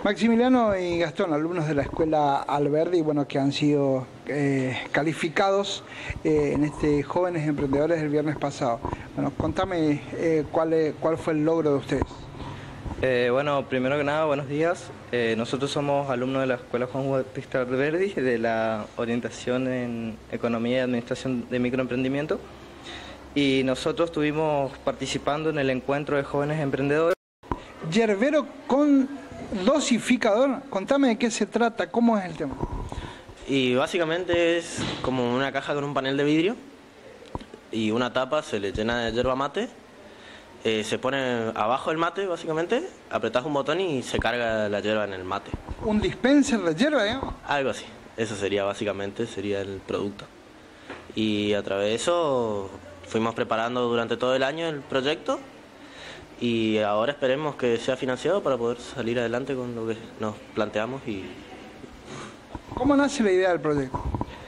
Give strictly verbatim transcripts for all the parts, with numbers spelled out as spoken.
Maximiliano y Gastón, alumnos de la Escuela Alberdi, bueno, que han sido eh, calificados eh, en este Jóvenes Emprendedores del viernes pasado. Bueno, contame eh, cuál, es, cuál fue el logro de ustedes. Eh, bueno, primero que nada, buenos días. Eh, nosotros somos alumnos de la Escuela Juan Bautista Alberdi, de la orientación en Economía y Administración de Microemprendimiento. Y nosotros estuvimos participando en el encuentro de jóvenes emprendedores. Yerbero con dosificador, contame de qué se trata, cómo es el tema. Y básicamente es como una caja con un panel de vidrio y una tapa, se le llena de yerba mate, eh, se pone abajo el mate básicamente, apretás un botón y se carga la yerba en el mate. ¿Un dispenser de yerba, digamos? Algo así, eso sería básicamente, sería el producto. Y a través de eso fuimos preparando durante todo el año el proyecto y ahora esperemos que sea financiado para poder salir adelante con lo que nos planteamos. Y ¿cómo nace la idea del proyecto?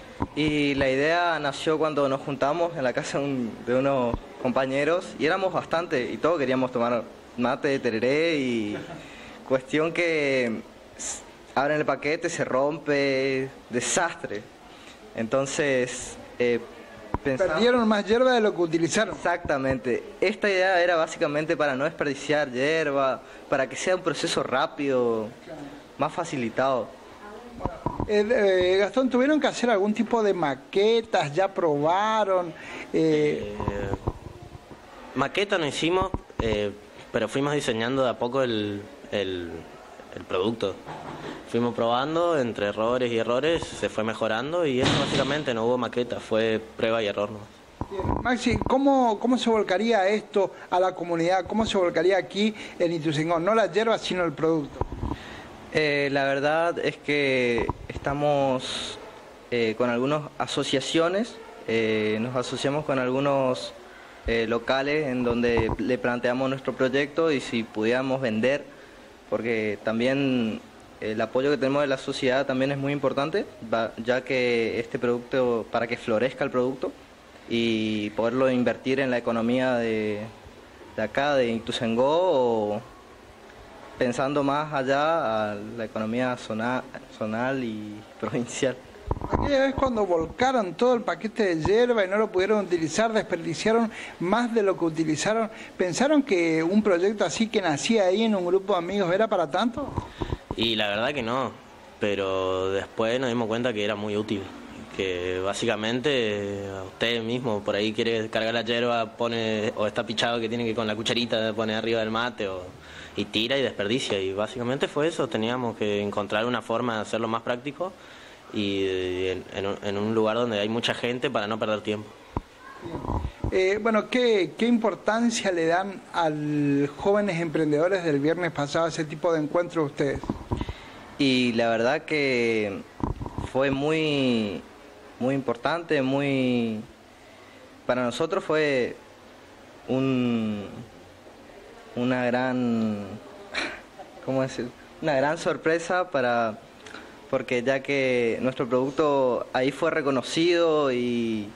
Y la idea nació cuando nos juntamos en la casa un, de unos compañeros y éramos bastante y todos queríamos tomar mate, tereré y cuestión que abren el paquete, se rompe, desastre. Entonces eh, pensamos, perdieron más hierba de lo que utilizaron. Exactamente. Esta idea era básicamente para no desperdiciar hierba, para que sea un proceso rápido, más facilitado. Eh, eh, Gastón, ¿tuvieron que hacer algún tipo de maquetas? ¿Ya probaron? Eh... Eh, maqueta no hicimos, eh, pero fuimos diseñando de a poco el, el, el producto. Fuimos probando, entre errores y errores, se fue mejorando y eso básicamente no hubo maqueta, fue prueba y error, ¿no? Bien. Maxi, ¿cómo, ¿cómo se volcaría esto a la comunidad? ¿Cómo se volcaría aquí en Ituzaingó? No la hierba, sino el producto. Eh, la verdad es que estamos eh, con algunas asociaciones, eh, nos asociamos con algunos eh, locales en donde le planteamos nuestro proyecto y si pudiéramos vender, porque también el apoyo que tenemos de la sociedad también es muy importante, ya que este producto, para que florezca el producto y poderlo invertir en la economía de, de acá, de Ituzaingó, o pensando más allá a la economía zonal, zonal y provincial. Aquella vez cuando volcaron todo el paquete de hierba y no lo pudieron utilizar, desperdiciaron más de lo que utilizaron. ¿Pensaron que un proyecto así que nacía ahí en un grupo de amigos era para tanto? Y la verdad que no, pero después nos dimos cuenta que era muy útil, que básicamente a usted mismo por ahí quiere cargar la hierba, pone o está pichado que tiene que con la cucharita poner arriba del mate o, y tira y desperdicia, y básicamente fue eso, teníamos que encontrar una forma de hacerlo más práctico y en, en, un, en un lugar donde hay mucha gente para no perder tiempo. Eh, bueno, ¿qué, ¿qué importancia le dan a los jóvenes emprendedores del viernes pasado a ese tipo de encuentros ustedes? Y la verdad que fue muy, muy importante, muy para nosotros fue un, una gran, ¿cómo decir? Una gran sorpresa para, porque ya que nuestro producto ahí fue reconocido y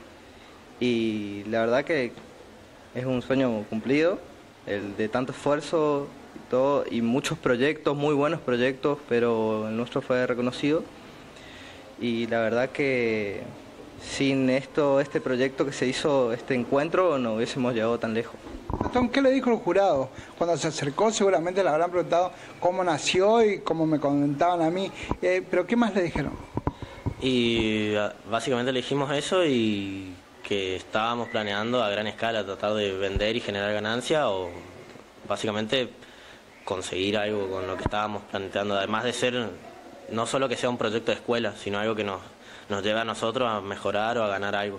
Y la verdad que es un sueño cumplido, el de tanto esfuerzo y todo, y muchos proyectos, muy buenos proyectos, pero el nuestro fue reconocido. Y la verdad que sin esto, este proyecto que se hizo, este encuentro, no hubiésemos llegado tan lejos. Entonces, ¿qué le dijo el jurado? Cuando se acercó seguramente le habrán preguntado cómo nació y cómo me comentaban a mí, eh, pero ¿qué más le dijeron? Y básicamente le dijimos eso y que estábamos planeando a gran escala tratar de vender y generar ganancia o básicamente conseguir algo con lo que estábamos planteando, además de ser no solo que sea un proyecto de escuela, sino algo que nos, nos lleve a nosotros a mejorar o a ganar algo.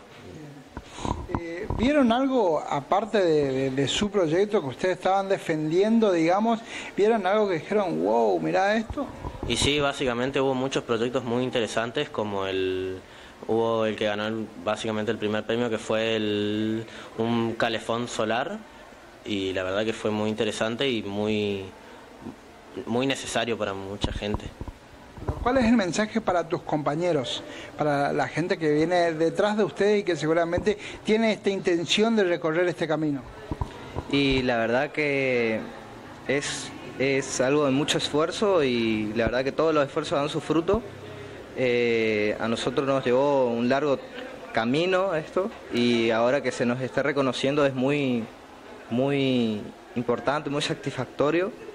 Eh, ¿Vieron algo aparte de, de, de su proyecto que ustedes estaban defendiendo, digamos? ¿Vieron algo que dijeron, wow, mirá esto? Y sí, básicamente hubo muchos proyectos muy interesantes, como el hubo el que ganó el, básicamente el primer premio, que fue el, un calefón solar, y la verdad que fue muy interesante y muy, muy necesario para mucha gente. ¿Cuál es el mensaje para tus compañeros, para la gente que viene detrás de ustedes y que seguramente tiene esta intención de recorrer este camino? Y la verdad que es, es algo de mucho esfuerzo y la verdad que todos los esfuerzos dan su fruto. Eh, a nosotros nos llevó un largo camino esto y ahora que se nos está reconociendo es muy, muy importante, muy satisfactorio.